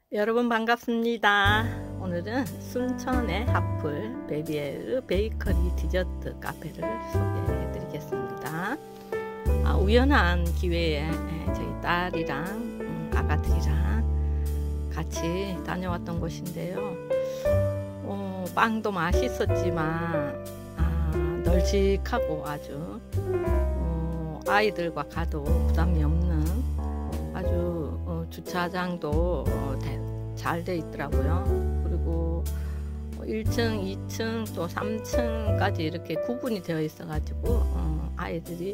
여러분 반갑습니다. 오늘은 순천의 하플 베비에르 베이커리 디저트 카페를 소개해 드리겠습니다. 우연한 기회에 저희 딸이랑 아가들이랑 같이 다녀왔던 곳인데요. 빵도 맛있었지만 널찍하고 아주 아이들과 가도 부담이 없는 아주 주차장도 잘 돼 있더라고요. 그리고 1층, 2층 또 3층까지 이렇게 구분이 되어 있어 가지고 아이들이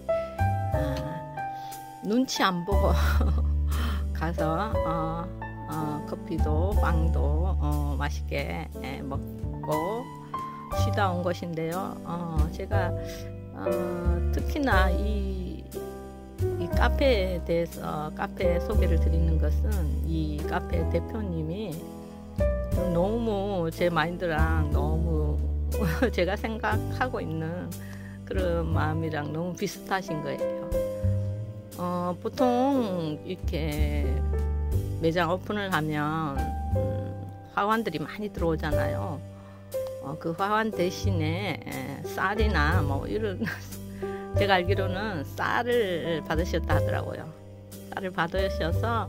눈치 안 보고 가서 커피도 빵도 맛있게 먹고 쉬다 온 것인데요. 제가 특히나 이 카페에 대해서 카페 소개를 드리는 것은 이 카페 대표님이 너무 제 마인드랑 너무 제가 생각하고 있는 그런 마음이랑 너무 비슷하신 거예요. 보통 이렇게 매장 오픈을 하면 화환들이 많이 들어오잖아요. 그 화환 대신에 쌀이나 뭐 이런 제가 알기로는 쌀을 받으셨다 하더라고요. 쌀을 받으셔서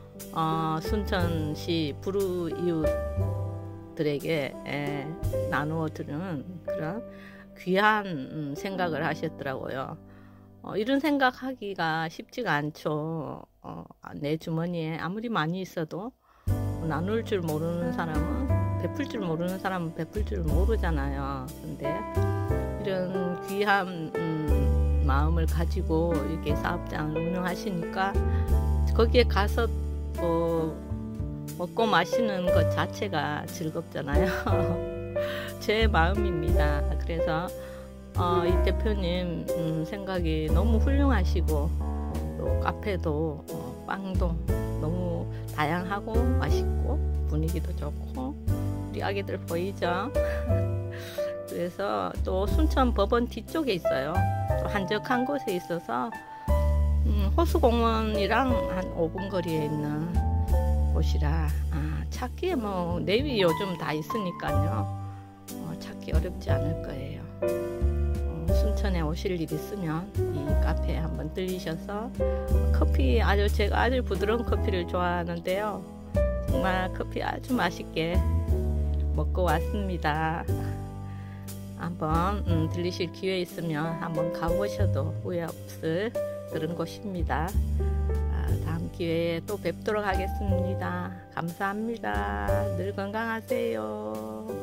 순천시 불우이웃들에게 나누어 드리는 그런 귀한 생각을 하셨더라고요. 이런 생각하기가 쉽지가 않죠. 내 주머니에 아무리 많이 있어도 나눌 줄 모르는 사람은 베풀 줄 모르는 사람은 베풀 줄 모르잖아요. 근데 이런 귀한 마음을 가지고 이렇게 사업장을 운영하시니까 거기에 가서 먹고 마시는 것 자체가 즐겁잖아요. 제 마음입니다. 그래서 이 대표님 생각이 너무 훌륭하시고 또 카페도 빵도 너무 다양하고 맛있고 분위기도 좋고 우리 아기들 보이죠? 그래서 또 순천 법원 뒤쪽에 있어요. 또 한적한 곳에 있어서 호수공원이랑 한 5분 거리에 있는 곳이라 찾기에 뭐 내비 요즘 다 있으니까요. 찾기 어렵지 않을 거예요. 순천에 오실 일 있으면 이 카페에 한번 들리셔서 커피 제가 아주 부드러운 커피를 좋아하는데요. 정말 커피 아주 맛있게 먹고 왔습니다. 한번 들리실 기회 있으면 한번 가보셔도 후회 없을 그런 곳입니다. 다음 기회에 또 뵙도록 하겠습니다. 감사합니다. 늘 건강하세요.